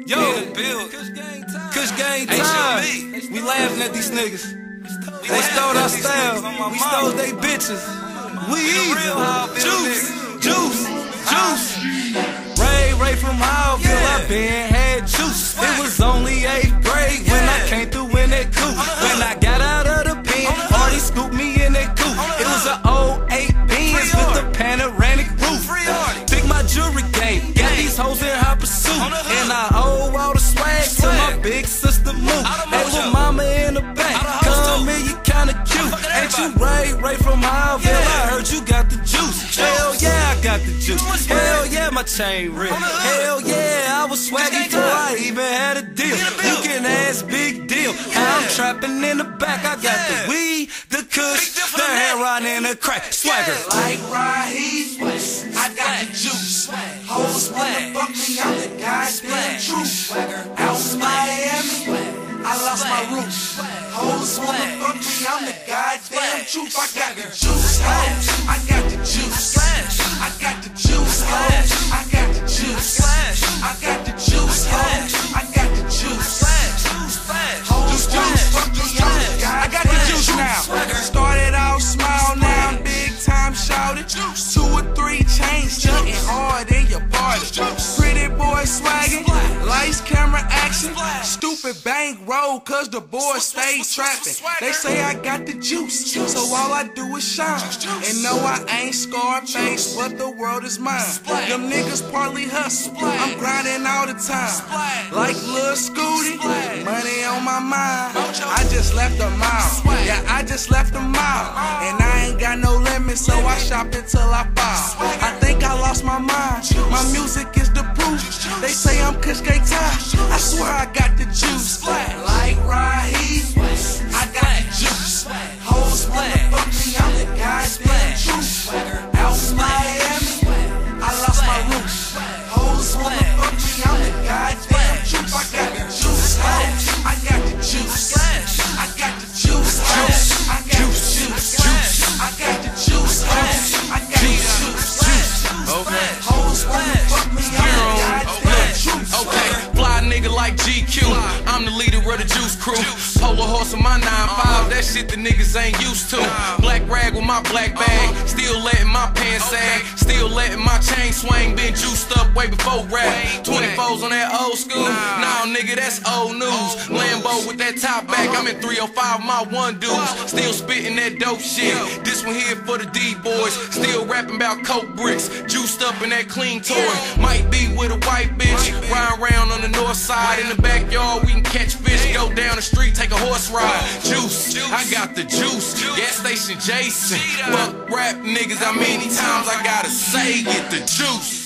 Yo, Kush Gang time. We laughing at these niggas. They stole our style. We stole they bitches. We even. Juice. Ray from Howville. I been had juice. It was only 8th grade when I came through in that coupe. When I got out of the pen, Hardy scooped me in that coupe. It was an 08 Benz with the panoramic roof. Think my jewelry game. Got these hoes in hot pursuit. And I owe all the swag to my big sister Moo. Hey, little mama in the back. Come here, you kinda cute. Ain't you Ray from Howville? I heard you got the juice. Hell yeah, I got the juice. Hell yeah, my chain ripped. Hell yeah, I was swaggy till I even had a deal. You can ask Big Deal. I'm trapping in the back. I got the weed, the kush, the heroin, and the crack. Swagger. Like Raheem, I got the juice. Hoes wanna fuck me, I'm the goddamn truth. Out in Miami, I lost my roots. Hoes wanna fuck me, I'm the goddamn truth. I got the juice, hoes. I got the juice. I got the juice, hoes. I got the juice. I got the juice, hoes. I got the juice. Hoes juice, fuck me, I'm the goddamn I got the juice now. Started out small, now I'm big time shouted. 2 or 3 chains, jumping hard in your party. Pretty boy swagging, lights, camera, action. Stupid bank roll, cause the boys stay trapping. They say I got the juice, so all I do is shine. And no, I ain't Scarface, but the world is mine. Them niggas partly hustle, I'm grinding all the time. Like Lil Scooty, money on my mind. I just left a mile, yeah, I just left a mile. And I ain't got no limit, so I shop until I fall. I think I lost my mind, my music is the proof. They say I'm Kush Gang time, I swear I got the juice. Like Raheem, I got the juice. Hoes wanna fuck me, I'm the goddamn truth. Out in Miami, I lost my roots. Hoes wanna fuck me, I'm the goddamn truth. I got the juice, hoes. I got the juice. I got the juice, hoes. I got the juice. I got the juice, hoes. I got the juice. Hoes wanna fuck me, I'm the goddamn truth. Okay, fly nigga like GQ. I'm the leader of the juice crew. Polo horse on my 9-5, that shit the niggas ain't used to. Black rag with my black bag, still letting my pants sag, still letting my chain swing. Been juiced up way before rap. 24s on that old school. Nah, nigga, that's old news. Lambo with that top back, I'm in 305 my one dudes. Still spitting that dope shit. This one here for the D-boys. Still rapping about coke bricks. Juiced up in that clean toy. Might be with a white bitch. Ride around on the north side. In the backyard, we can catch fish. Go down the street, take a horse ride. Juice, I got the juice. Gas station Jason. Fuck rap niggas, how many times I gotta say, get the juice.